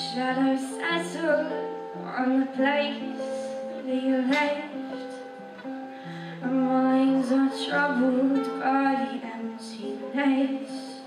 Shadows settle on the place that you left. Our minds are troubled by the emptiness.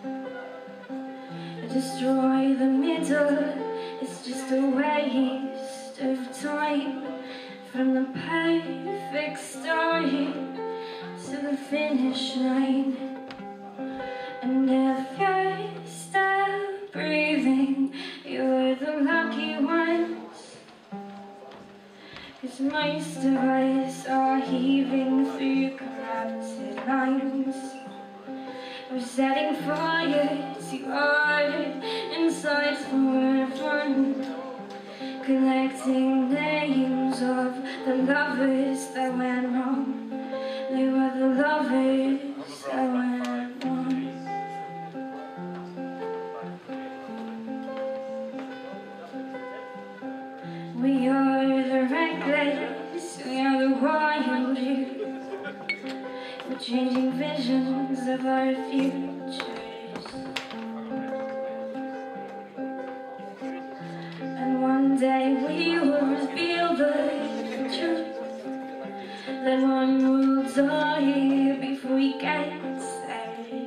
Destroy the middle, it's just a waste of time. From the perfect start to the finish line. And if you're still breathing, you're the lucky ones. 'Cause most of us are heaving through corrupted lines. We're setting fire to our insides for fun, collecting names of the lovers that went wrong. They were the lovers that went wrong. We are the reckless, we are the wild youth. We're changing visions of our futures. And one day we will reveal the truth, that one will die before we get there.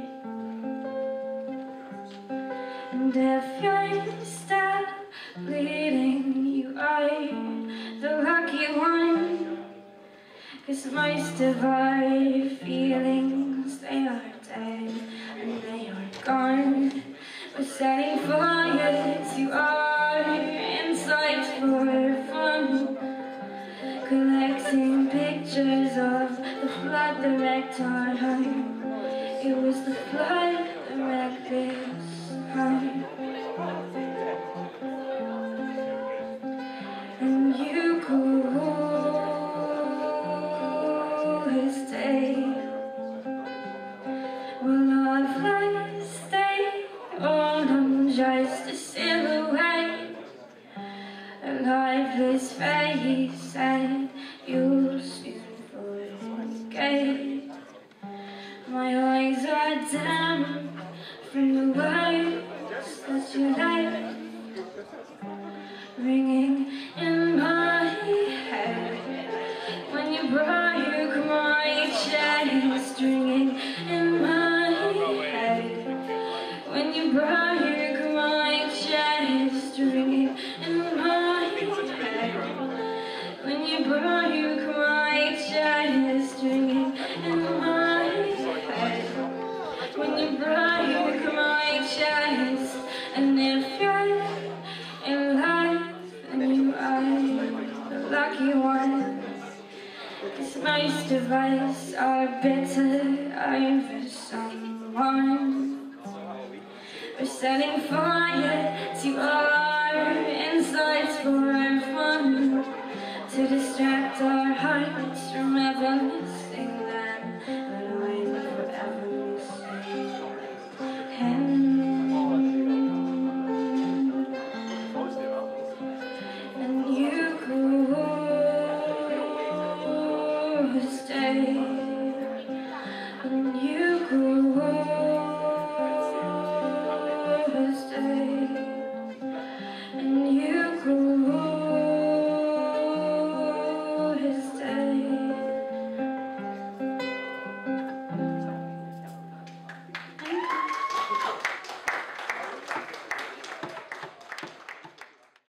And if you're still bleeding, you are the lucky one. 'Cause most of our feelings, they are dead and they are gone. We're setting fire to our insides for fun, collecting pictures of the flood that wrecked our home. It was the flood that wrecked this home. And you could stay. Will our flight stay on just a silhouette, a lifeless face that you'll soon forget? My eyes are damp from the words that you left, ringing in my head. When you broke my chest, ringing in my head. When you broke my chest, ringing in my head. When you broke my chest, ringing in my head. When you broke my chest. And if you're in love, then you are the lucky one. 'Cause most of us are bitter over someone. We're setting fire to our insides for fun, to distract our hearts from ever